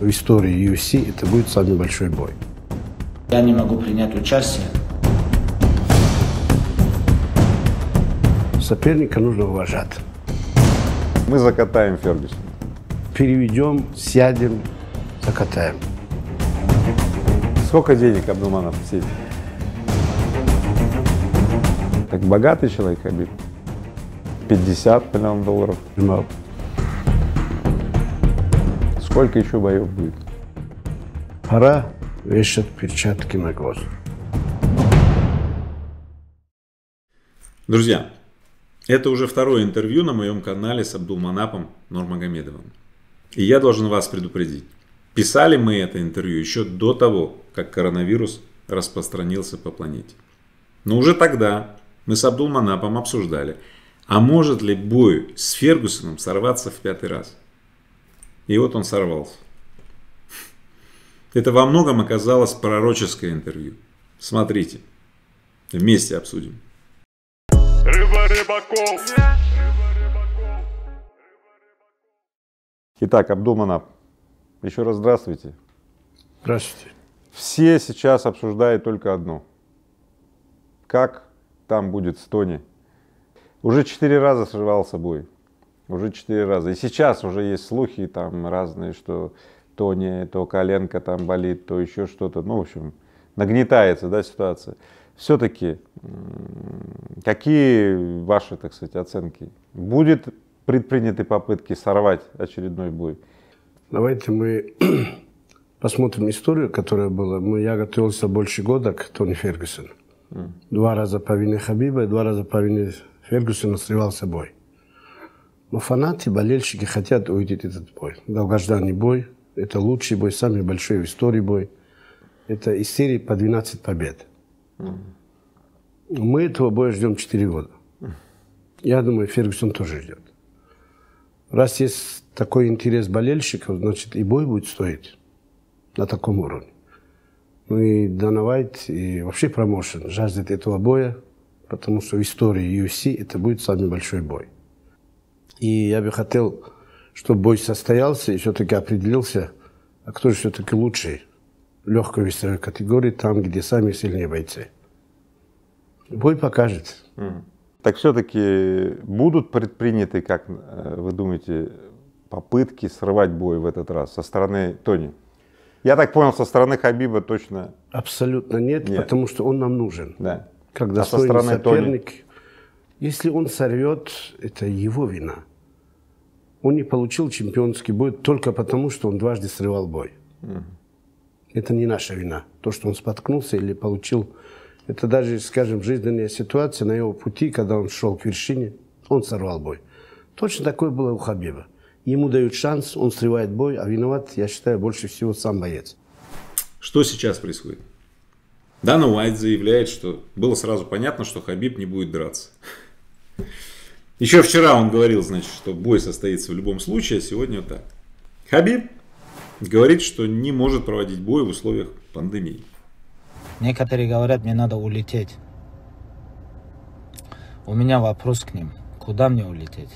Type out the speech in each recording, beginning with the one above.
в истории UFC это будет самый большой бой. Я не могу принять участие. Соперника нужно уважать. Мы закатаем Фергюсона. Переведем, сядем, закатаем. Сколько денег Абдулманап в сети? Так богатый человек Хабиб. 50 миллионов долларов. Мало. Сколько еще боев будет? Пора вешать перчатки на глаз. Друзья, это уже второе интервью на моем канале с Абдулманапом Нурмагомедовым. И я должен вас предупредить. Писали мы это интервью еще до того, как коронавирус распространился по планете. Но уже тогда мы с Абдулманапом обсуждали, а может ли бой с Фергюсоном сорваться в 5-й раз. И вот он сорвался. Это во многом оказалось пророческое интервью. Смотрите, вместе обсудим. Рыба рыбаков. Итак, Абдулманап, еще раз здравствуйте. Здравствуйте. Все сейчас обсуждают только одно. Как там будет с Тони? Уже 4 раза срывался бой. Уже 4 раза. И сейчас уже есть слухи там разные, что Тони, то коленка там болит, то еще что-то. Ну, в общем, нагнетается, да, ситуация. Все-таки, какие ваши, так сказать, оценки? Будет предприняты попытки сорвать очередной бой? Давайте мы посмотрим историю, которая была. Я готовился больше года к Тони Фергюсону. 2 раза по вине Хабиба и 2 раза по вине Фергюсона срывался бой. Но фанаты, болельщики хотят увидеть этот бой. Долгожданный бой. Это лучший бой, самый большой в истории бой. Это из серии по 12 побед. Мы этого боя ждем 4 года. Я думаю, Фергюсон тоже ждет. Раз есть такой интерес болельщиков, значит и бой будет стоить на таком уровне. Ну и Дана Уайт, и вообще промоушен жаждет этого боя, потому что в истории UFC это будет самый большой бой. И я бы хотел, чтобы бой состоялся и все-таки определился, а кто же все-таки лучший в легкой весовой категории, там, где сами сильные бойцы. Бой покажет. Так все-таки будут предприняты, как вы думаете, попытки срывать бой в этот раз со стороны Тони? Я так понял, со стороны Хабиба точно... Абсолютно нет, потому что он нам нужен. Да. Как со стороны соперник. Тони? Если он сорвет, это его вина. Он не получил чемпионский бой только потому, что он дважды срывал бой. Это не наша вина. То, что он споткнулся или получил... Это даже, скажем, жизненная ситуация на его пути, когда он шел к вершине, он сорвал бой. Точно такое было у Хабиба. Ему дают шанс, он срывает бой, а виноват, я считаю, больше всего сам боец. Что сейчас происходит? Дана Уайт заявляет, что было сразу понятно, что Хабиб не будет драться. Еще вчера он говорил, значит, что бой состоится в любом случае, а сегодня вот так. Хабиб говорит, что не может проводить бой в условиях пандемии. Некоторые говорят, мне надо улететь. У меня вопрос к ним. Куда мне улететь?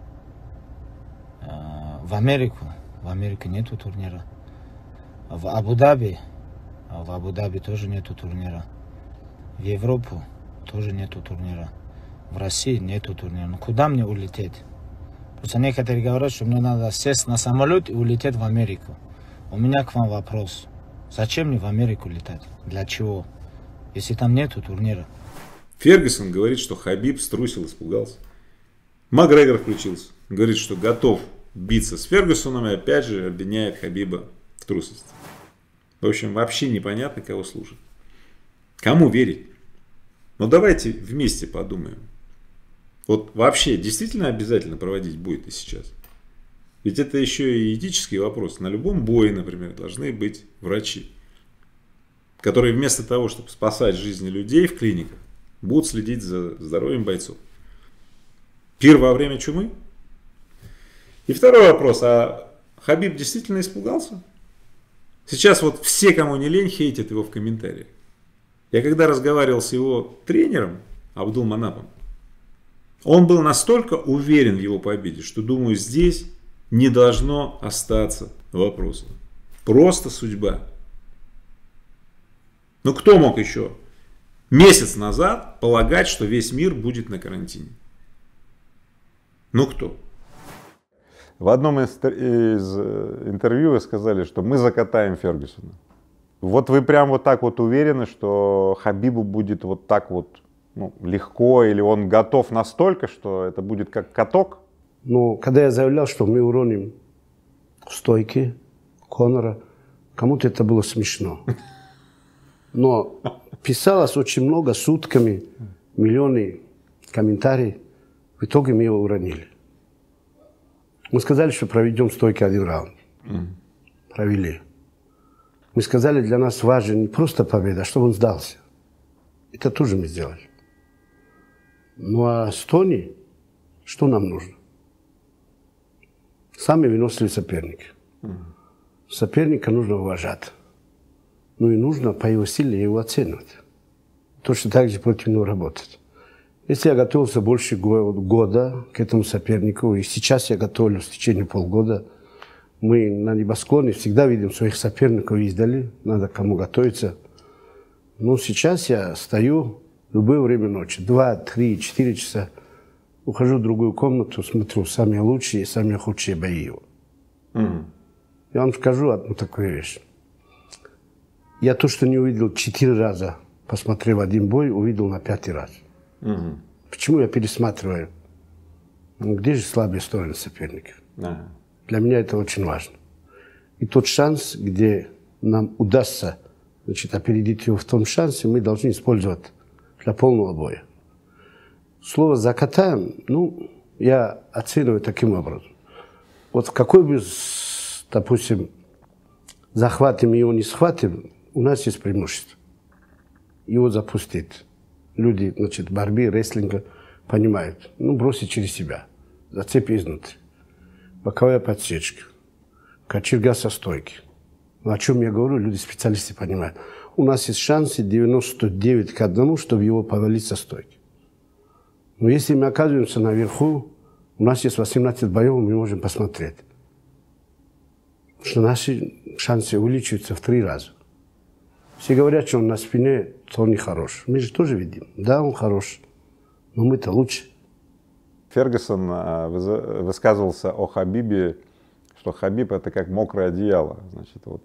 В Америку. В Америке нету турнира. В Абу-Даби. В Абу-Даби тоже нету турнира. В Европу тоже нету турнира. В России нету турнира. Ну куда мне улететь? Просто некоторые говорят, что мне надо сесть на самолет и улететь в Америку. У меня к вам вопрос. Зачем мне в Америку летать? Для чего? Если там нету турнира. Фергюсон говорит, что Хабиб струсил, испугался. Макгрегор включился. Говорит, что готов биться с Фергюсоном и опять же обвиняет Хабиба в трусости. В общем, вообще непонятно, кого слушать. Кому верить? Но давайте вместе подумаем. Вот вообще действительно обязательно проводить бой-то сейчас? Ведь это еще и этический вопрос. На любом бое, например, должны быть врачи, которые вместо того, чтобы спасать жизни людей в клиниках, будут следить за здоровьем бойцов. Пир во время чумы? И второй вопрос. А Хабиб действительно испугался? Сейчас вот все, кому не лень, хейтят его в комментариях. Я когда разговаривал с его тренером Абдулманапом, он был настолько уверен в его победе, что, думаю, здесь не должно остаться вопросов. Просто судьба. Ну кто мог еще месяц назад полагать, что весь мир будет на карантине? Ну кто? В одном из интервью вы сказали, что мы закатаем Фергюсона. Вот вы прям вот так вот уверены, что Хабибу будет вот так вот легко, или он готов настолько, что это будет как каток? Ну, когда я заявлял, что мы уроним стойки Конора, кому-то это было смешно. Но писалось очень много, сутками, миллионы комментариев. В итоге мы его уронили. Мы сказали, что проведем стойки один раунд. Провели. Мы сказали, для нас важен не просто победа, а чтобы он сдался. Это тоже мы сделали. Ну а с Тони, что нам нужно? Самый выносливый соперник. Соперника нужно уважать. Ну и нужно по его силе его оценивать. Точно так же против него работать. Если я готовился больше года к этому сопернику, и сейчас я готовлюсь в течение полгода, мы на небосклоне всегда видим своих соперников издали, надо кому готовиться. Но сейчас я стою в любое время ночи, 2, 3, 4 часа, ухожу в другую комнату, смотрю самые лучшие и самые худшие бои его. Я вам скажу одну такую вещь. Я то, что не увидел 4 раза, посмотрев один бой, увидел на 5-й раз. Почему я пересматриваю? Ну, где же слабые стороны соперников? Для меня это очень важно. И тот шанс, где нам удастся, значит, опередить его в том шансе, мы должны использовать для полного боя. Слово «закатаем», ну, я оцениваю таким образом. Вот в какой бы, допустим, захватим его, не схватим, у нас есть преимущество. Его запустить. Люди, значит, борьбы, рестлинга понимают. Ну, бросить через себя. Зацепи изнутри. Боковая подсечка. Кочерга со стойки. О чем я говорю, люди, специалисты понимают. У нас есть шансы 99 к 1, чтобы его повалить со стойки. Но если мы оказываемся наверху, у нас есть 18 боев, мы можем посмотреть. Что наши шансы увеличиваются в 3 раза. Все говорят, что он на спине, то он не хорош. Мы же тоже видим. Да, он хорош, но мы-то лучше. Фергюсон высказывался о Хабибе, что Хабиб это как мокрое одеяло. Значит, вот,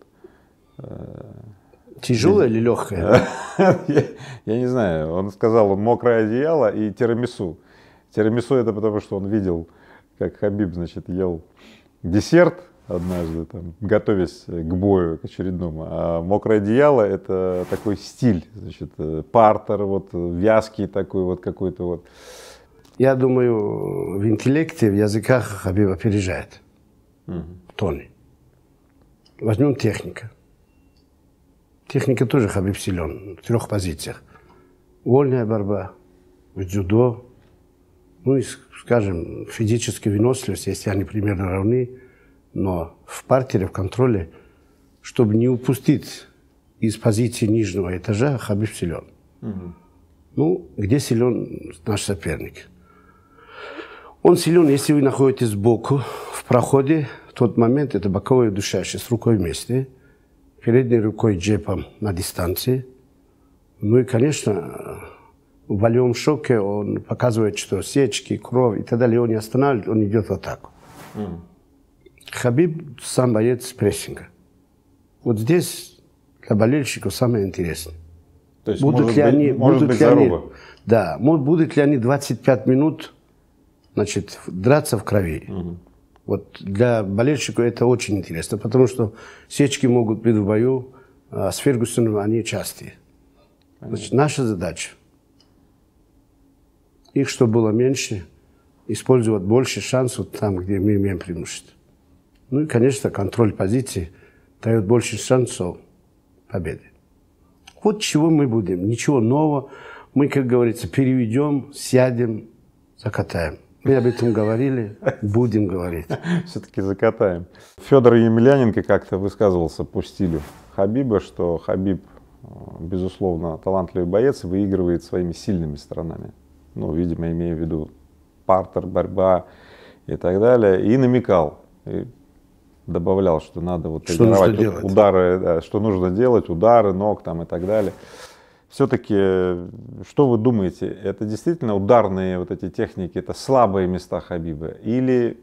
тяжелое или легкое? Я не знаю. Он сказал, он мокрое одеяло и тирамису. Тирамису это потому, что он видел, как Хабиб, значит, ел десерт однажды, там, готовясь к бою, к очередному. А мокрое одеяло это такой стиль, значит, партер, вот, вязкий такой вот какой-то вот. Я думаю, в интеллекте, в языках Хабиб опережает Тони. Возьмем техника. Техника тоже Хабиб силен в 3 позициях. Вольная борьба, дзюдо, ну и, скажем, физическая выносливость, если они примерно равны, но в партере, в контроле, чтобы не упустить из позиции нижнего этажа, Хабиб силен. Ну, где силен наш соперник? Он силен, если вы находитесь сбоку, в проходе, в тот момент это боковое удушающее с рукой вместе, передней рукой джебом на дистанции. Ну и, конечно, в болевом шоке он показывает, что сечки, кровь и так далее, он не останавливает, он идет в атаку. Хабиб сам боец прессинга. Вот здесь для болельщиков самое интересное. То есть будут ли они 25 минут, значит, драться в крови. Вот для болельщиков это очень интересно, потому что сечки могут быть в бою, а с Фергюсоном они частые. Значит, наша задача, их, чтобы было меньше, использовать больше шансов там, где мы имеем преимущество. Ну и, конечно, контроль позиции дает больше шансов победы. Вот чего мы будем. Ничего нового. Мы, как говорится, переведем, сядем, закатаем. Мы об этом говорили, будем говорить. Все-таки закатаем. Федор Емельяненко как-то высказывался по стилю Хабиба, что Хабиб, безусловно, талантливый боец, выигрывает своими сильными сторонами. Ну, видимо, имея в виду партер, борьба и так далее. И намекал. И добавлял, что надо вот что нужно тренировать делать. удары, да, что нужно делать, удары ног там и так далее. Все-таки, что вы думаете, это действительно ударные вот эти техники, это слабые места Хабиба или?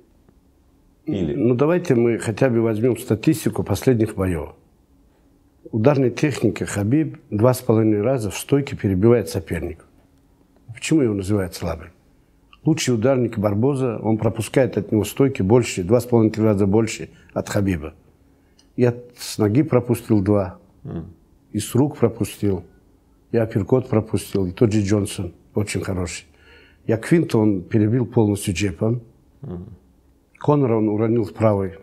Ну давайте мы хотя бы возьмем статистику последних боев. Ударной техникой Хабиб 2,5 раза в стойке перебивает соперника. Почему его называют слабым? Лучший ударник Барбоза, он пропускает от него стойки больше, 2,5 раза больше от Хабиба. И с ноги пропустил 2, и с рук пропустил, и апперкот пропустил, и тот же Джонсон, очень хороший. Яквинта он перебил полностью джебом. Конора он уронил с правой,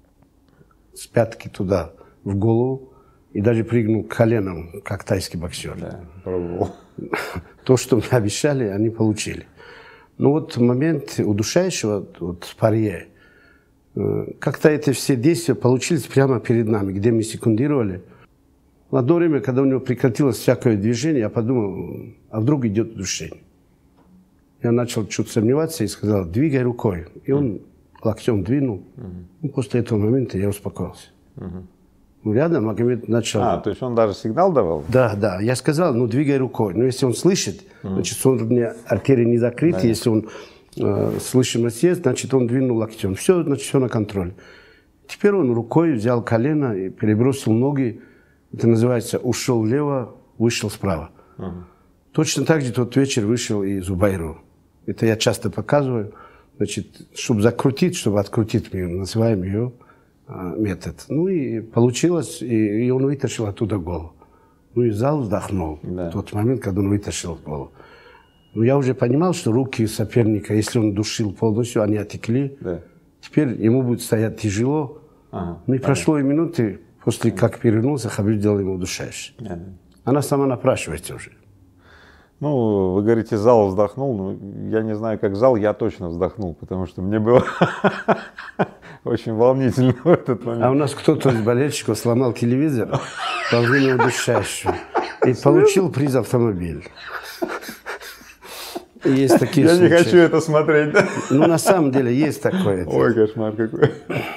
с пятки туда, в голову, и даже прыгнул к коленам, как тайский боксер. Да, пробовал. То, что мне обещали, они получили. Но вот в момент удушающего вот, парье, как-то эти все действия получились прямо перед нами, где мы секундировали. В одно время, когда у него прекратилось всякое движение, я подумал, а вдруг идет удушение. Я начал чуть сомневаться и сказал, двигай рукой. И он локтем двинул. И после этого момента я успокоился. Ну, рядом Магомед начал... То есть он даже сигнал давал? Да, да. Я сказал, ну, двигай рукой. Но если он слышит, значит, артерии не закрыты. Да. Если он слышимость есть, значит, он двинул локтем. Все, значит, все на контроле. Теперь он рукой взял колено и перебросил ноги. Это называется ушел влево, вышел справа. Точно так же тот вечер вышел и Зубайру. Это я часто показываю. Значит, чтобы закрутить, чтобы открутить, мы называем ее метод. Ну и получилось, и он вытащил оттуда голову. Ну и зал вздохнул в тот момент, когда он вытащил голову. Ну я уже понимал, что руки соперника, если он душил полностью, они отекли. Да. Теперь ему будет стоять тяжело. Ну и прошло и минуты, после как перевернулся, Хабиб сделал ему удушающий. Она сама напрашивается уже. Ну, вы говорите, зал вздохнул. Ну, я не знаю, как зал, я точно вздохнул, потому что мне было очень волнительно в этот момент. А у нас кто-то из болельщиков сломал телевизор во время удушающего и получил приз автомобиль. Есть такие я случаи. Не хочу это смотреть, да? Ну, на самом деле, есть такое. Ой, кошмар какой.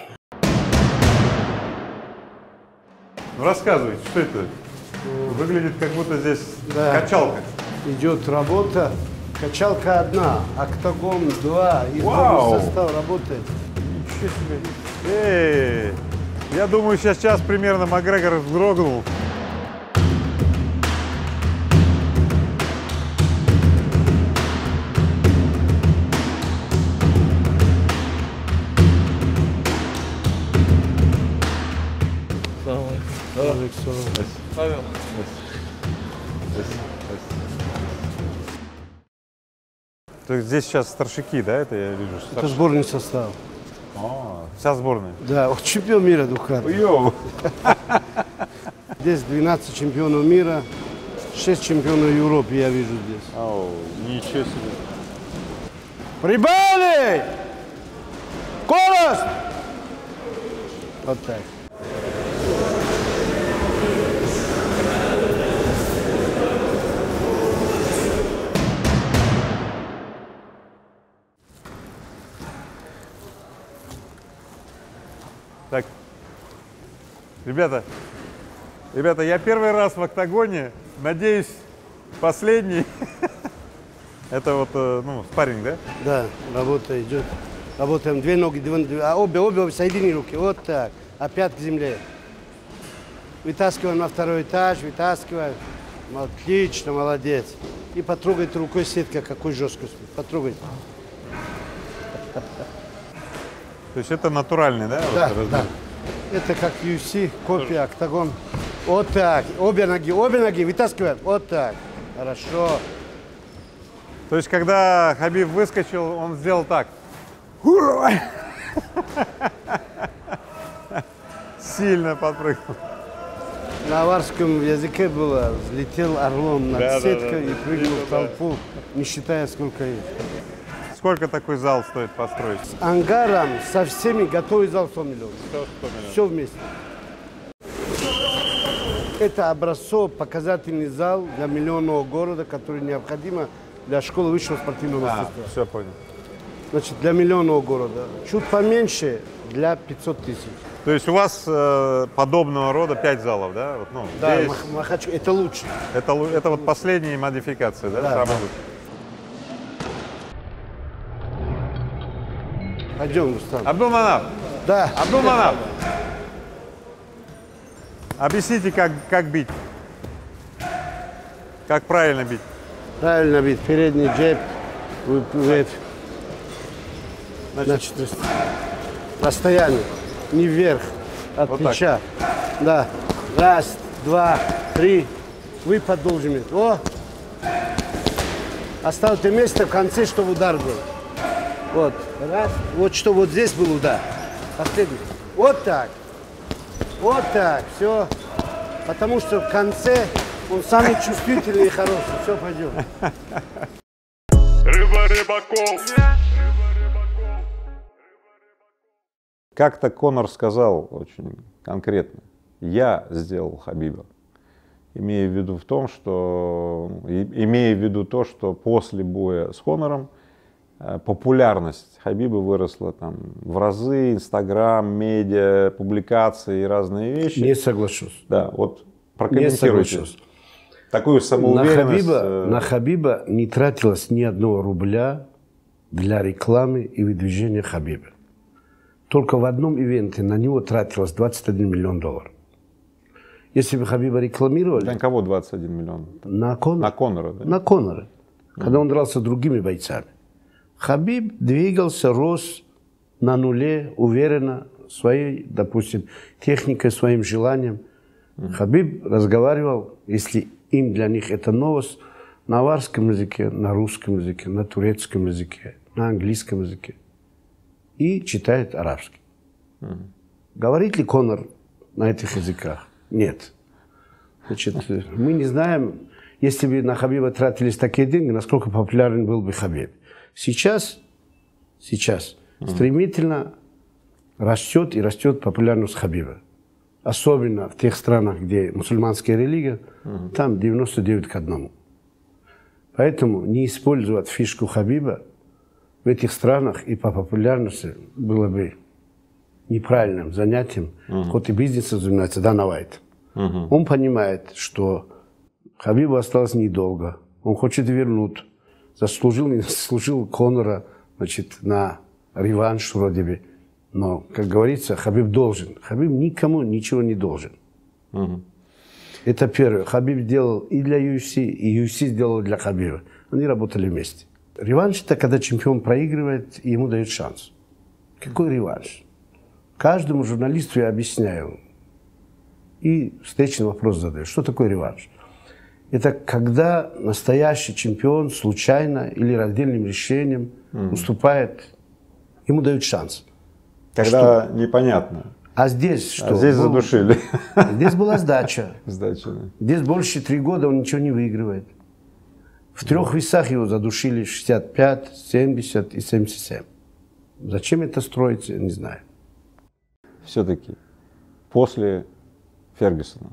Ну, рассказывайте, что это? Выглядит, как будто здесь качалка. Идет работа. Качалка одна, октагон 2, и состав работает. Ничего себе. Я думаю, сейчас примерно Макгрегор вздрогнул. Павел. То есть здесь сейчас старшики, да, это я вижу? Это сборный состав. Вся сборная? Да, чемпион мира двукратный. Здесь 12 чемпионов мира, 6 чемпионов Европы я вижу здесь. Ничего себе. Прибавили! Скорость! Вот так. Так, ребята, я первый раз в октагоне, надеюсь, последний. Это вот, спарринг, да? Да, работа идет. Работаем две ноги, обе в середине руки, вот так, опять к земле. Вытаскиваем на второй этаж, вытаскиваем. Отлично, молодец. И потрогайте рукой сетка, какой жесткость. Потрогайте. То есть это натуральный, да? Да, да. Это как UFC, копия, октагон. Вот так. Обе ноги вытаскиваем. Вот так. Хорошо. То есть, когда Хабиб выскочил, он сделал так. Сильно подпрыгнул. На аварском языке было, взлетел орлом над сеткой и прыгнул в толпу, не считая, сколько есть. Сколько такой зал стоит построить? С ангаром, со всеми готовый зал 100 миллионов. Все вместе. Это образцово-показательный зал для миллионного города, который необходимо для школы высшего спортивного мастерства. Все понял. Значит, для миллионного города. Чуть поменьше для 500 тысяч. То есть у вас подобного рода 5 залов, да? Вот, ну, Да, здесь это лучше. это вот последние модификации, да? Да, самые да. лучшие. Пойдем, Рустам. Абдулманап, Да. Абдулманап, объясните, как бить, как правильно бить. Правильно бить. Передний джеб, выпрыгивает. Значит, расстояние. Не вверх, от Вот плеча. Да. Раз, два, три. Выпад должен быть. О! Оставьте место в конце, чтобы удар был. Вот. Раз. Вот что вот здесь был удар. Последний. Вот так. Вот так. Все. Потому что в конце он самый чувствительный и хороший. Все, пойдем. Рыба Рыбаков. Как-то Конор сказал очень конкретно: я сделал Хабиба. Имея в виду то, что после боя с Конором популярность Хабиба выросла там в разы, Инстаграм, медиа, публикации и разные вещи. Не соглашусь. Да, вот Не прокомментируйте соглашусь. такую самоуверенность. На Хабиба не тратилось ни одного рубля для рекламы и выдвижения Хабиба. Только в одном ивенте на него тратилось 21 миллион долларов. Если бы Хабиба рекламировали... Для кого 21 миллион? На Конора. На Конора, да? На Конора. Когда он дрался с другими бойцами. Хабиб двигался, рос на нуле, уверенно, своей, допустим, техникой, своим желанием. Хабиб разговаривал, если им для них это новость, на аварском языке, на русском языке, на турецком языке, на английском языке. И читает арабский. Говорит ли Конор на этих языках? Нет. Значит, мы не знаем, если бы на Хабиба тратились такие деньги, насколько популярен был бы Хабиб. Сейчас стремительно растет и растет популярность Хабиба. Особенно в тех странах, где мусульманская религия, там 99 к 1. Поэтому не использовать фишку Хабиба в этих странах и по популярности было бы неправильным занятием, хоть и бизнесом занимается Дана Уайт. Он понимает, что Хабибу осталось недолго, он хочет вернуть, заслужил, не заслужил Конора, значит, на реванш вроде бы. Но, как говорится, Хабиб должен. Хабиб никому ничего не должен. Это первое. Хабиб делал и для UFC, и UFC сделал для Хабиба. Они работали вместе. Реванш – это когда чемпион проигрывает, и ему дают шанс. Какой реванш? Каждому журналисту я объясняю. И встречный вопрос задаю. Что такое реванш? Это когда настоящий чемпион случайно или раздельным решением уступает, ему дают шанс. Когда непонятно. А здесь что? А здесь задушили. Здесь была сдача. Сдача, да. Здесь больше 3 года он ничего не выигрывает. В 3 весах его задушили 65, 70 и 77. Зачем это строится, не знаю. Все-таки после Фергюсона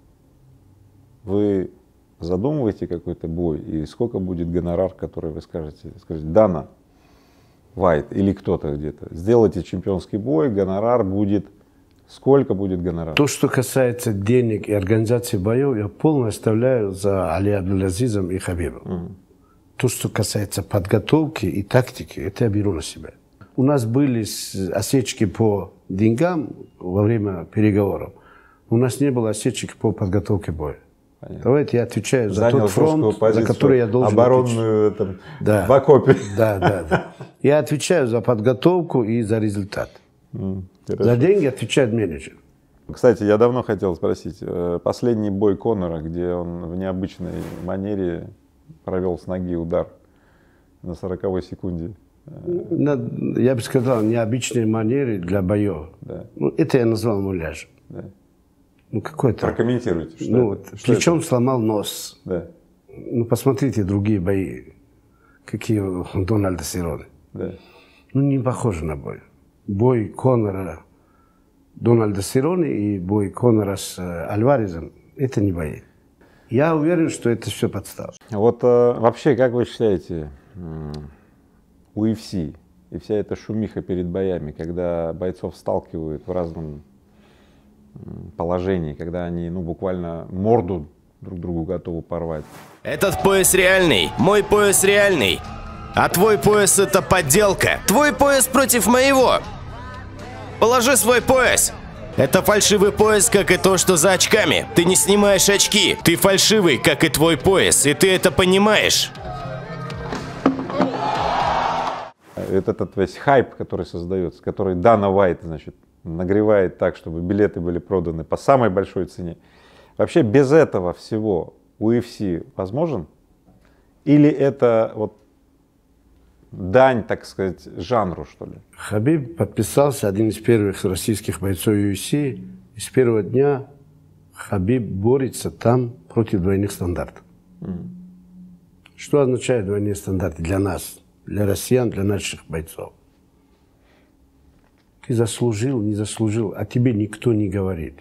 вы задумываете какой-то бой, и сколько будет гонорар, который вы скажете, Дана Уайт или кто-то где-то, сделайте чемпионский бой, гонорар будет, сколько будет гонорар? То, что касается денег и организации боев, я полностью оставляю за Али Абдул-Азизом и Хабибом. То, что касается подготовки и тактики, это я беру на себя. У нас были осечки по деньгам во время переговоров. У нас не было осечек по подготовке боя. Понятно. Давайте я отвечаю за тот фронт, за который я должен оборонную отвечать. Да. В окопе. Да. Я отвечаю за подготовку и за результат. За деньги отвечает менеджер. Кстати, я давно хотел спросить. Последний бой Конора, где он в необычной манере провел с ноги удар на 40-й секунде. Я бы сказал, необычные манеры для боев. Да. Ну, это я назвал муляж. Да. Ну, какой-то. Прокомментируйте. Что Ну, это? вот, плечом сломал нос. Да. Ну, посмотрите другие бои, какие у Дональда Серроне. Да. Ну, не похоже на бой. Бой Конора, Дональда Серроне и бой Конора с Альварезом – это не бои. Я уверен, что это все подстава. Вот вообще, как вы считаете, UFC и вся эта шумиха перед боями, когда бойцов сталкивают в разном положении, когда они, ну, буквально морду друг другу готовы порвать. Этот пояс реальный, мой пояс реальный. А твой пояс — это подделка. Твой пояс против моего. Положи свой пояс. Это фальшивый пояс, как и то, что за очками. Ты не снимаешь очки. Ты фальшивый, как и твой пояс. И ты это понимаешь. Этот весь хайп, который создается, который Дана Уайт, значит, нагревает так, чтобы билеты были проданы по самой большой цене. Вообще без этого всего UFC возможен? Или это вот дань, так сказать, жанру, что ли? Хабиб подписался, один из первых российских бойцов UFC. И с первого дня Хабиб борется там против двойных стандартов. Что означает двойные стандарты для нас, для россиян, для наших бойцов? Ты заслужил, не заслужил, а тебе никто не говорит.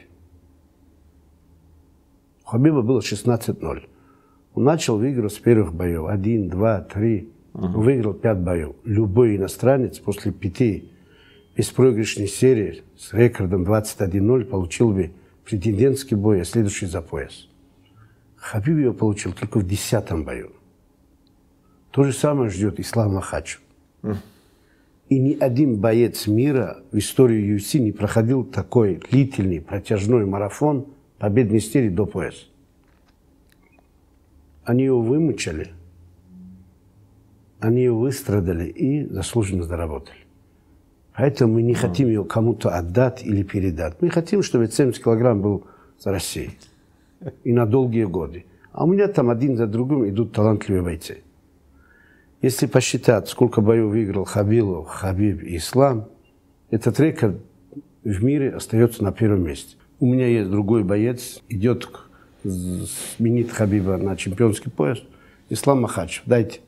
У Хабиба было 16-0. Он начал выигрывать с первых боев. 1, 2, 3. Он выиграл 5 боев. Любой иностранец после 5 беспроигрышной серии с рекордом 21-0 получил бы претендентский бой, а следующий за пояс. Хабиб его получил только в 10-м бою. То же самое ждет Ислам Махачев. И ни один боец мира в истории UFC не проходил такой длительный, протяжной марафон победной серии до пояса. Они его вымучили, они его выстрадали и заслуженно заработали. Поэтому мы не хотим его кому-то отдать или передать. Мы хотим, чтобы 70 килограмм был за Россией. И на долгие годы. А у меня там один за другим идут талантливые бойцы. Если посчитать, сколько боев выиграл Хабиб и Ислам, этот рекорд в мире остается на первом месте. У меня есть другой боец, идет сменит Хабиба на чемпионский пояс. Ислам Махачев, дайте.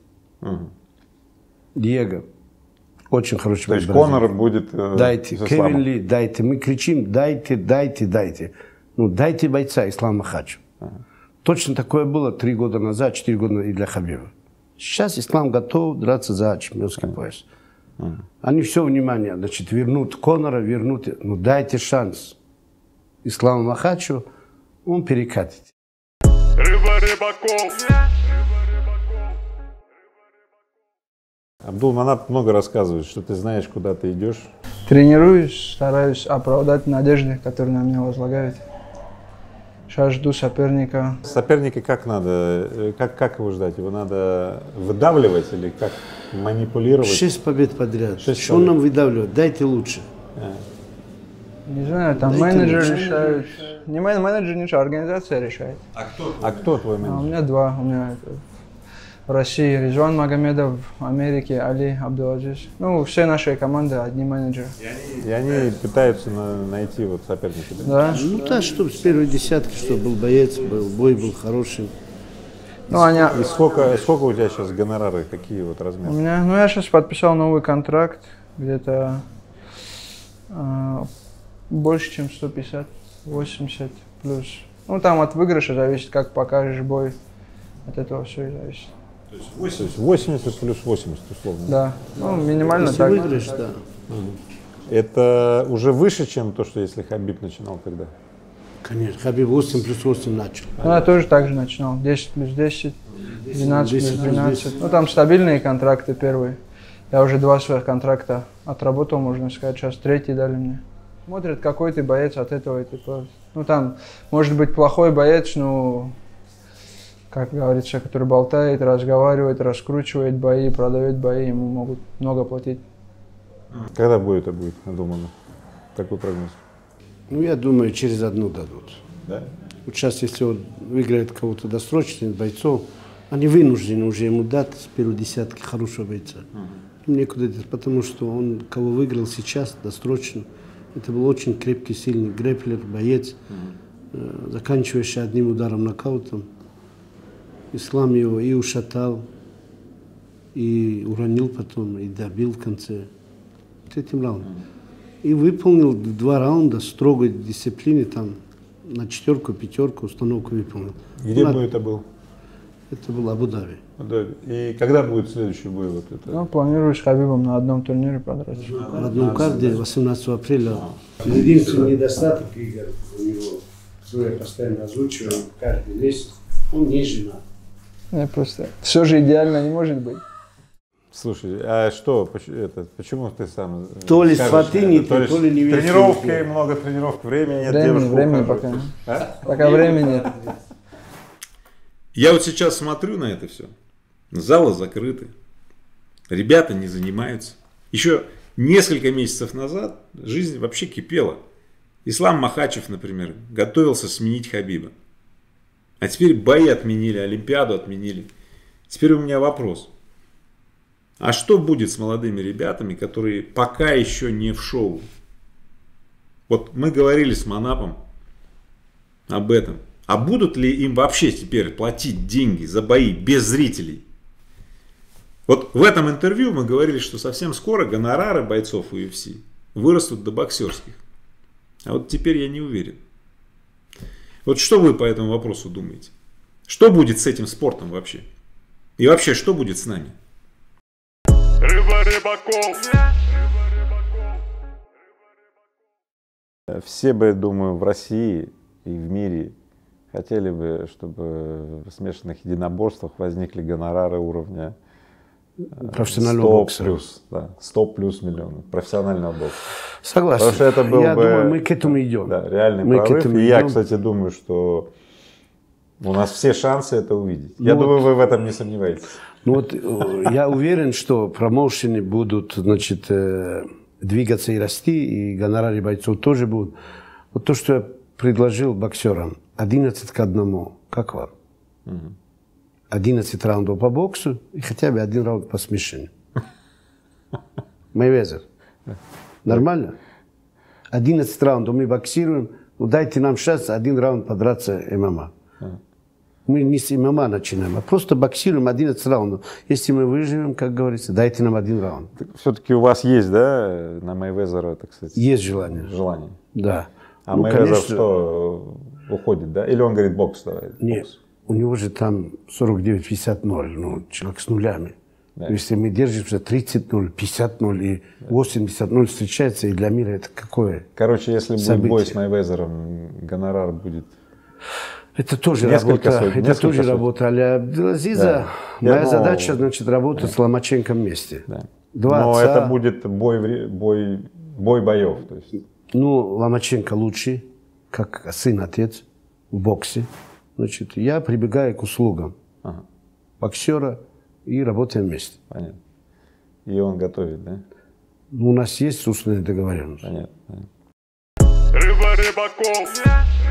Диего, очень хороший боец. То есть Конор будет дайте. Кевин Ли, дайте. Мы кричим, дайте, дайте, дайте. Ну, дайте бойца Ислам Махачев. Точно такое было 3 года назад, 4 года и для Хабиба. Сейчас Ислам готов драться за чемпионский пояс. Они все внимание, значит, вернут Конора, вернут, ну дайте шанс Исламу Махачеву, он перекатит. Рыба Рыбаков. Абдулманап много рассказывает, что ты знаешь, куда ты идешь. Тренируюсь, стараюсь оправдать надежды, которые на меня возлагают. Сейчас жду соперника. Соперника как надо? Как его ждать? Его надо выдавливать или как манипулировать? 6 побед подряд. Что он нам выдавливает? Дайте лучше. Не знаю, там дайте менеджер лучше. решает. Не менеджер, ничего, организация решает. А кто твой менеджер? У меня 2. У меня в России Ризван Магомедов, в Америке Али Абдуазиз. Ну, все наши команды, одни менеджеры. И они пытаются найти вот соперника. Да? Ну да, чтобы с первой десятки, чтобы был боец, бой был хороший. Ну, они... И сколько у тебя сейчас гонорары, какие вот размеры? У меня, ну, я сейчас подписал новый контракт, где-то больше, чем 150, 80 плюс. Ну, там от выигрыша зависит, как покажешь бой. От этого все и зависит. То есть 80 плюс 80, условно? Да, ну, минимально Если так. выиграешь, да. Это уже выше, чем то, что если Хабиб начинал тогда? Конечно, Хабиб 8 плюс 8 начал. Ну, я тоже так же начинал. 10 плюс 10, 12 плюс 12. Ну, там стабильные контракты первые. Я уже 2 своих контракта отработал, можно сказать. Сейчас 3-й дали мне. Смотрят, какой ты боец, от этого и ты просто... Ну, там, может быть, плохой боец, но... Как говорится, который болтает, разговаривает, раскручивает бои, продает бои, ему могут много платить. Когда бой это будет надумано? Такой прогноз? Ну, я думаю, через 1 дадут. Да? Вот сейчас, если он выиграет кого-то досрочно из бойцов, они вынуждены уже ему дать с первой десятки хорошего бойца. Им некуда идти, потому что он, кого выиграл сейчас досрочно, это был очень крепкий, сильный грэпплер, боец, заканчивающий одним ударом нокаутом. Ислам его и ушатал, и уронил потом, и добил в конце. Этим раундом. И выполнил 2 раунда строгой дисциплины, там на 4-5 установку выполнил. Где бой это был? Это был Абу-Даби. Да. И когда будет следующий бой? Вот это? Ну, планирую с Хабибом на одном турнире подраться. В одном карде 18 апреля. Единственный недостаток Игоря у него, который я постоянно озвучиваю каждый месяц, он не женат. Просто все же идеально не может быть. Слушай, а что, почему ты сам То ли скажешь, сваты не то то ли не тренировки, много тренировок, времени нет, Времени пока нет. Пока времени нет. Я вот сейчас смотрю на это все. Залы закрыты. Ребята не занимаются. Еще несколько месяцев назад жизнь вообще кипела. Ислам Махачев, например, готовился сменить Хабиба. А теперь бои отменили, Олимпиаду отменили. Теперь у меня вопрос. А что будет с молодыми ребятами, которые пока еще не в шоу? Вот мы говорили с Манапом об этом. А будут ли им вообще теперь платить деньги за бои без зрителей? Вот в этом интервью мы говорили, что совсем скоро гонорары бойцов UFC вырастут до боксерских. А вот теперь я не уверен. Вот что вы по этому вопросу думаете? Что будет с этим спортом вообще? И вообще, что будет с нами? Рыба Рыбаков. Все бы, думаю, в России и в мире хотели бы, чтобы в смешанных единоборствах возникли гонорары уровня Профессионального 100 бокса. плюс, да, 100 плюс миллионов профессионального бокса. Согласен. Потому что это был Я бы, думаю, мы к этому идем. Да, реальный Мы к прорыв. этому И я, идем. кстати, думаю, что у нас все шансы это увидеть. Я Ну думаю, вы в этом не сомневаетесь. Ну вот я уверен, что промоушены будут, значит, двигаться и расти, и гонорары бойцов тоже будут. Вот то, что я предложил боксерам, 11 к 1, как вам? 11 раундов по боксу и хотя бы 1 раунд по смешению. Мейвезер. Нормально? 11 раундов мы боксируем, ну дайте нам шанс 1 раунд подраться ММА. Мы не с ММА начинаем, а просто боксируем 11 раундов. Если мы выживем, как говорится, дайте нам 1 раунд. Все-таки у вас есть, да, на Мейвезера, так сказать, Есть желание. желание? Да. А Ну, Мейвезер конечно. что, уходит, да? Или он говорит, бокс давай? Нет, Бокс. у него же там 49-50-0, ну, человек с нулями. Да. Если мы держимся 30-0, 50-0 и 80-0 встречается, и для мира это какое? Короче, если будет событие. бой с Мейвезером, гонорар будет... Это тоже Несколько работа, сотен, это несколько тоже сотен. работа а-ля Абдулазиза. Да. Моя Я задача, значит, работать с Ломаченко вместе. Да. Два Но отца. это будет бой боев. То есть. Ну, Ломаченко лучший, как сын-отец в боксе. Значит, я прибегаю к услугам Ага, боксера и работаем вместе. понятно. И он готовит, да? Ну, у нас есть устная договоренность. Понятно. Понятно. Рыба Рыбаков.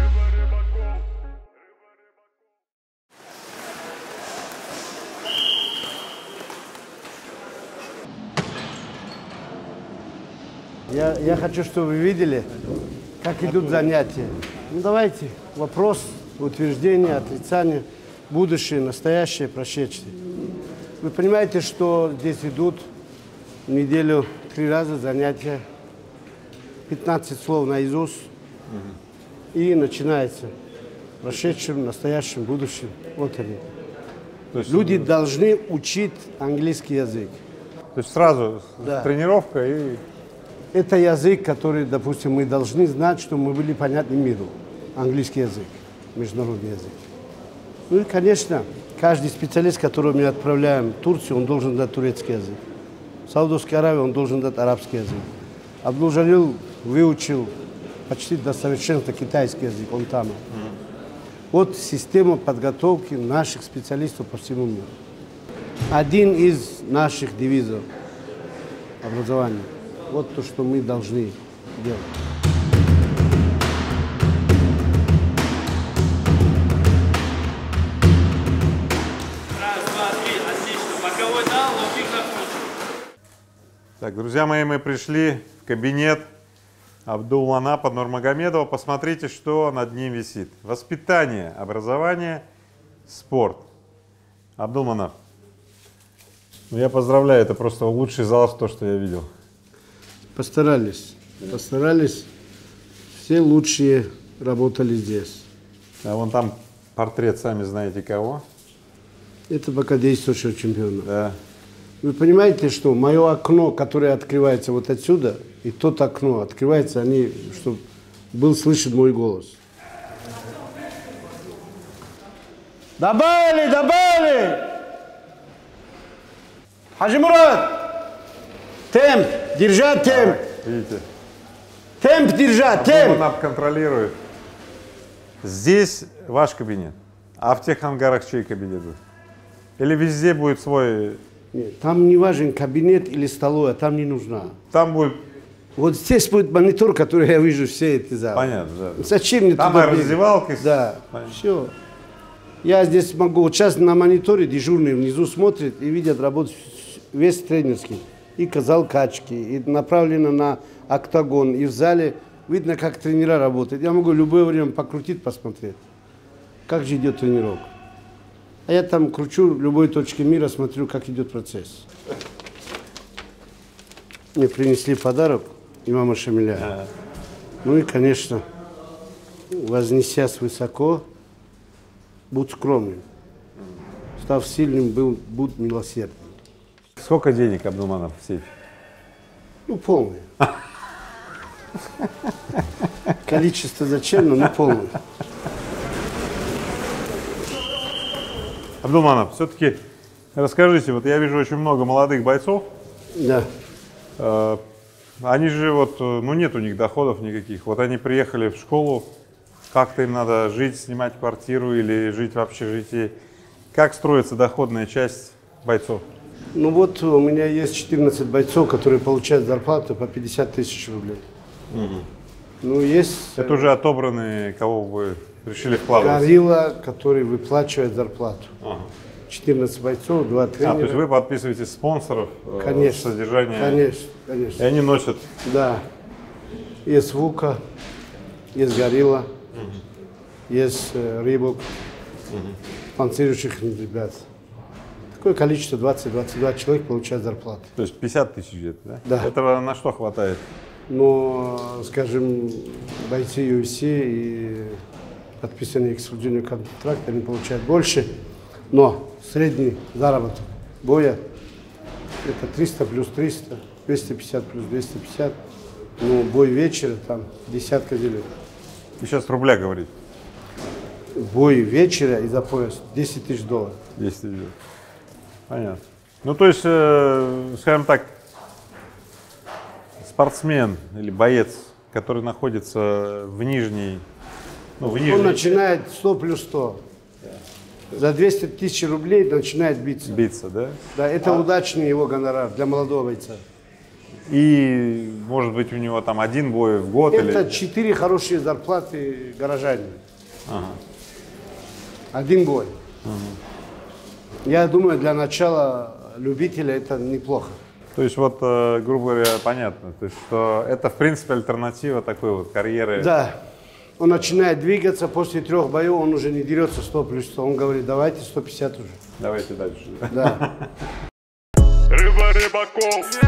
Я хочу, чтобы вы видели, как идут занятия. Ну, давайте, вопрос, утверждение, отрицание, будущее, настоящее, прошедшее. Вы понимаете, что здесь идут в неделю 3 раза занятия, 15 слов наизусть, и начинается прошедшим, настоящим, будущим. Вот они. То есть, Люди должны учить английский язык. то есть сразу Да. тренировка и... Это язык, который, допустим, мы должны знать, чтобы мы были понятны миру. Английский язык, международный язык. Ну и, конечно, каждый специалист, которого мы отправляем в Турцию, он должен дать турецкий язык. В Саудовской Аравии он должен дать арабский язык. Абдул-Джалил выучил почти до совершенства китайский язык, он там. Вот система подготовки наших специалистов по всему миру. Один из наших девизов образования. Вот то, что мы должны делать. Так, друзья мои, мы пришли в кабинет Абдул-Манапа Нурмагомедова. Посмотрите, что над ним висит. Воспитание, образование, спорт. Абдул-Манап, ну, я поздравляю, это просто лучший зал, то, что я видел. Постарались. Постарались. Все лучшие работали здесь. А вон там портрет, сами знаете кого. Это пока действующего чемпиона. Да. Вы понимаете, что мое окно, которое открывается вот отсюда, и тот окно открывается, они, чтобы был слышен мой голос. Добавили, добавили! Хаджи Мурат! Темп, держать темп! Видите? Темп держать, темп! Абдуманап контролирует. Здесь ваш кабинет, а в тех ангарах чей кабинет будет? Или везде будет свой? Нет, там не важен кабинет или столовая, там не нужна. Там будет... Вот здесь будет монитор, который я вижу все эти залы. Понятно, да. Зачем мне там туда и раздевалка. Да, Понятно. все. Я здесь могу, вот сейчас на мониторе дежурный внизу смотрит и видят работу весь тренерский. И зал качки, и направлено на октагон, и в зале видно, как тренера работают. Я могу любое время покрутить, посмотреть, как же идет тренировка. А я там кручу в любой точке мира, смотрю, как идет процесс. Мне принесли подарок имама Шамиля. Ну и, конечно, вознесясь высоко, будь скромным. Став сильным, будь милосердным. Сколько денег Абдуманов в сейфе? Ну, полный. Количество зачем, но полный. Абдуманов, все-таки расскажите, вот я вижу очень много молодых бойцов. Да. Они же вот, ну нет у них доходов никаких. Вот они приехали в школу, как-то им надо жить, снимать квартиру или жить в общежитии. Как строится доходная часть бойцов? Ну вот у меня есть 14 бойцов, которые получают зарплату по 50 тысяч рублей. Ну есть... Это уже отобранные, кого вы решили вкладывать? Горилла, который выплачивает зарплату. Ага. 14 бойцов, 2 тренера. То есть вы подписываете спонсоров, конечно, содержание? Конечно, конечно. И они носят? Да. Есть Вука, есть Горилла, есть Рибок, спонсирующих ребят. Такое количество, 20-22 человек получают зарплату. То есть 50 тысяч где-то, да? Да. Этого на что хватает? Но, скажем, бойцы UFC и подписанные эксклюзивные контракты, они получают больше. Но средний заработок боя это 300 плюс 300, 250 плюс 250. Ну, бой вечера там десятка делит. Вы сейчас рубля говорите? Бой вечера и за пояс 10 тысяч долларов. 10 тысяч. Понятно. Ну, то есть, скажем так, спортсмен или боец, который находится в нижней... Ну, в нижней... Он начинает 100 плюс 100. За 200 тысяч рублей начинает биться. Биться, да? Да, это удачный его гонорар для молодого бойца. И, может быть, у него там один бой в год Это или... 4 хорошие зарплаты горожанина. Ага. Один бой. Я думаю, для начала любителя это неплохо. То есть, вот, грубо говоря, понятно, то есть, что это, в принципе, альтернатива такой вот карьеры. Да. Он начинает двигаться, после 3 боев он уже не дерется 100 плюс 100. Он говорит, давайте 150 уже. Давайте дальше. Да. Рыба Рыбаков.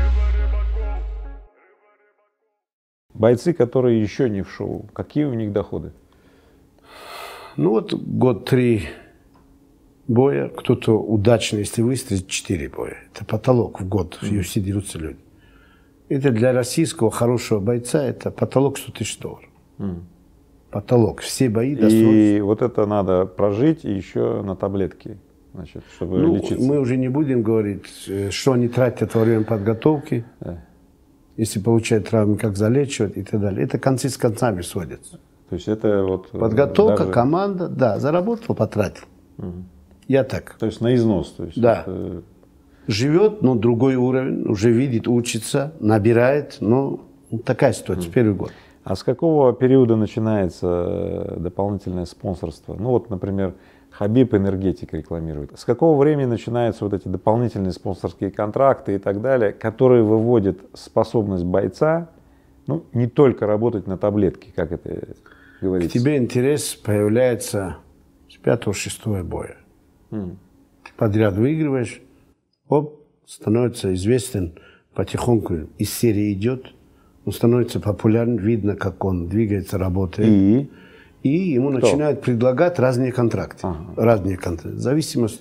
Бойцы, которые еще не в шоу, какие у них доходы? Ну вот год 3 боя, кто-то удачно, если выстрелит, 4 боя. Это потолок в год, в UFC дерутся люди. Это для российского хорошего бойца, это потолок 100 тысяч долларов. Потолок, все бои достойны. И вот это надо прожить и еще на таблетки, значит, чтобы лечиться. Мы уже не будем говорить, что они тратят во время подготовки, если получают травмы, как залечивать и так далее. Это концы с концами сводятся. То есть это вот... Подготовка, даже... команда, да, заработал, потратил. Я так. То есть на износ. То есть да. Это... Живет, но другой уровень, уже видит, учится, набирает. Ну, такая ситуация, первый год. А с какого периода начинается дополнительное спонсорство? Ну вот, например, Хабиб энергетик рекламирует. С какого времени начинаются вот эти дополнительные спонсорские контракты и так далее, которые выводят способность бойца, ну, не только работать на таблетке, как это говорится? К тебе интерес появляется с 5-6 боя. Ты подряд выигрываешь, оп, становится известен, потихоньку из серии идет. Он становится популярным, видно, как он двигается, работает. И ему начинают предлагать разные контракты. Разные контракты. В зависимости,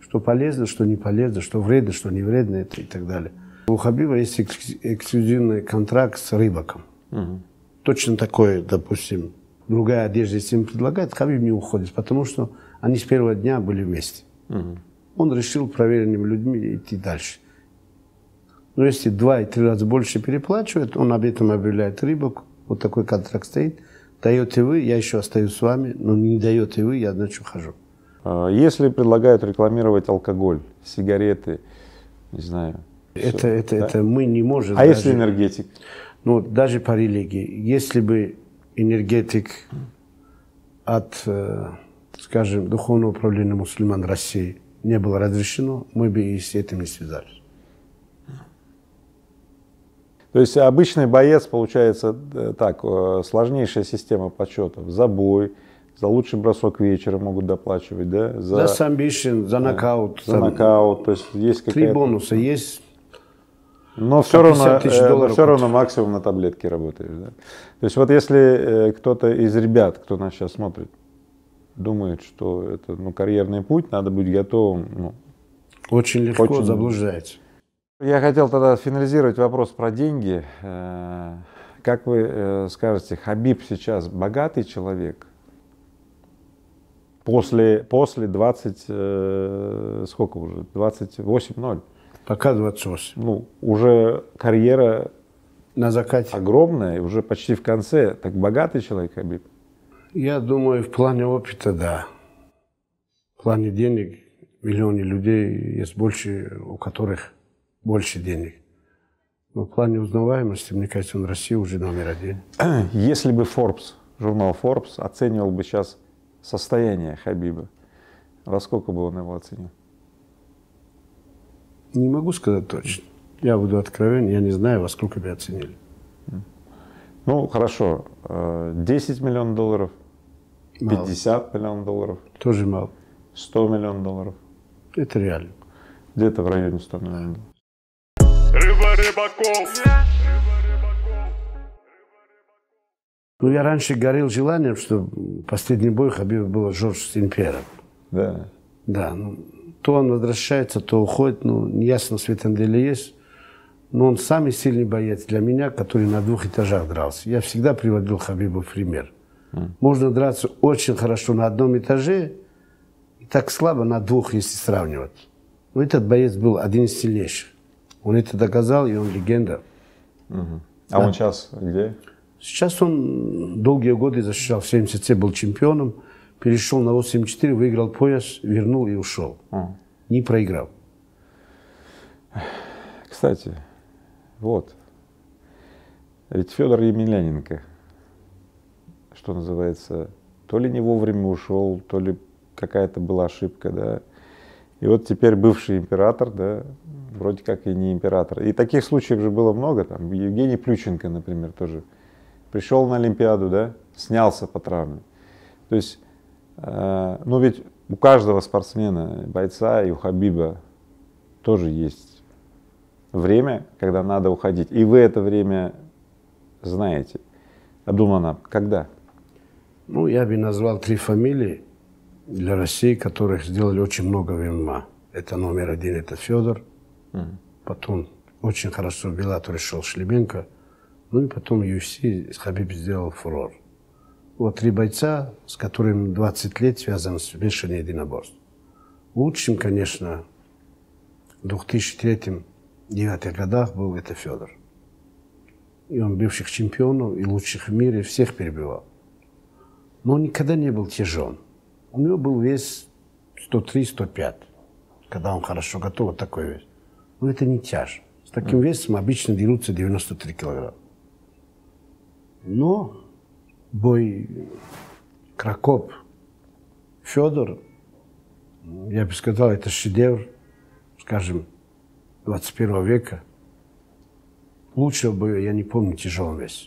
что полезно, что не полезно, что вредно, что не вредно и так далее. У Хабиба есть эксклюзивный контракт с Рыбаком. Точно такое, допустим, другая одежда, если им предлагают, Хабиб не уходит, потому что они с первого дня были вместе. Он решил проверенными людьми идти дальше. Но если 2 и 3 раза больше переплачивает, он об этом объявляет Рыбак. Вот такой контракт стоит. Даете вы, я еще остаюсь с вами, но не даете вы, я, значит, ухожу. Если предлагают рекламировать алкоголь, сигареты, не знаю. Это мы не можем. А даже, если энергетик? Ну, даже по религии. Если бы энергетик от, скажем, Духовного управления мусульман России не было разрешено, мы бы и с этим не связались. То есть обычный боец, получается, так, сложнейшая система подсчетов. За бой, за лучший бросок вечера могут доплачивать, да? За самбишн, за нокаут. За нокаут, то есть есть 3 бонуса есть. Но все равно максимум на таблетке работаешь, да? То есть вот если кто-то из ребят, кто нас сейчас смотрит, думает, что это карьерный путь, надо быть готовым. Очень легко заблуждается. Я хотел тогда финализировать вопрос про деньги. Как вы скажете, Хабиб сейчас богатый человек? После 20, сколько уже? 28-0. Пока 28. Ну, уже карьера на закате огромная, уже почти в конце. Так богатый человек Хабиб? Я думаю, в плане опыта, да. В плане денег миллионы людей есть больше, у которых больше денег. Но в плане узнаваемости, мне кажется, он в России уже номер 1. Если бы журнал Forbes оценивал бы сейчас состояние Хабиба, во сколько бы он его оценил? Не могу сказать точно. Я буду откровенен, я не знаю, во сколько бы оценили. Ну, хорошо. 10 миллионов долларов, мало. 50 миллионов долларов. Тоже мало. 100 миллионов долларов. Это реально. Где-то в районе 100 миллионов. Рыбаков. Ну, я раньше горел желанием, что последний бой Хабиба был Жорж Сен-Пьером. Да. Да. Ну, то он возвращается, то уходит. Ну, неясно, в этом деле есть. Но он самый сильный боец для меня, который на 2 этажах дрался. Я всегда приводил Хабиба в пример. Можно драться очень хорошо на 1 этаже и так слабо на 2, если сравнивать. Но этот боец был один из сильнейших. Он это доказал, и он легенда. А да. он сейчас где? Сейчас он долгие годы защищал. В 70 был чемпионом, перешел на 84, выиграл пояс, вернул и ушел. Не проиграл. Кстати, вот. Ведь Федор Емельяненко, что называется, то ли не вовремя ушел, то ли какая-то была ошибка, да. И вот теперь бывший император, да, вроде как и не император. И таких случаев же было много. Там Евгений Плющенко, например, тоже пришел на Олимпиаду, да, снялся по травме. То есть, ну ведь у каждого спортсмена, бойца и у Хабиба тоже есть время, когда надо уходить. И вы это время знаете. Абдулманап, когда? Ну, я бы назвал 3 фамилии для России, которых сделали очень много в ММА. Это номер 1, это Федор. Потом очень хорошо в Беллатор шел Шлеменко. Ну и потом UFC Хабиб сделал фурор. Вот 3 бойца, с которыми 20 лет связаны с смешанным единоборством. Лучшим, конечно, в 2003-2009 годах был это Федор. И он бывших чемпионов и лучших в мире всех перебивал. Но он никогда не был тяжелым. У него был вес 103-105, когда он хорошо готов, вот такой вес. Но это не тяж. С таким весом обычно дерутся 93 килограмма. Но бой Кракоп, Федор, я бы сказал, это шедевр, скажем, 21 века. Лучшего боя я не помню тяжелом весе.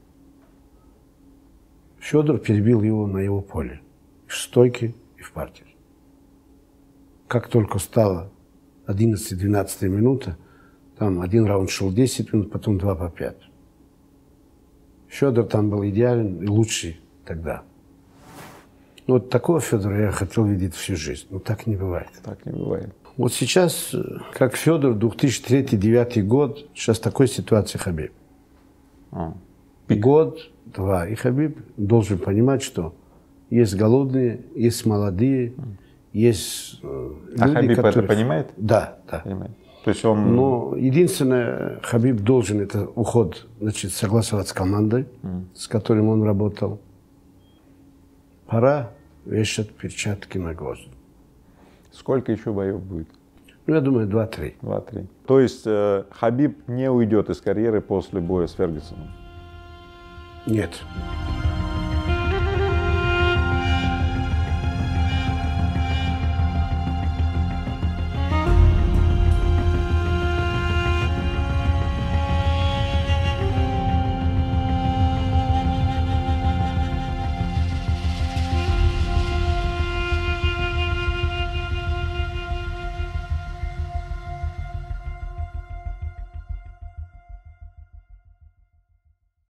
Федор перебил его на его поле. И в стойке, и в партере. Как только стало 11-12 минута, там один раунд шел 10 минут, потом 2 по 5. Федор там был идеален и лучший тогда. Вот такого Федора я хотел видеть всю жизнь. Но так не бывает. Так не бывает. Вот сейчас, как Федор, 2003-2009 год, сейчас такой ситуации Хабиб. Год, два. И Хабиб должен понимать, что есть голодные, есть молодые, есть люди, Хабиб которые... это понимает? Да, да. Понимает. То есть он... Но единственное, Хабиб должен это уход, значит, согласовать с командой, с которым он работал. Пора вешать перчатки на гвоздь. Сколько еще боев будет? Ну, я думаю, 2-3. 2-3. То есть Хабиб не уйдет из карьеры после боя с Фергюсоном? Нет.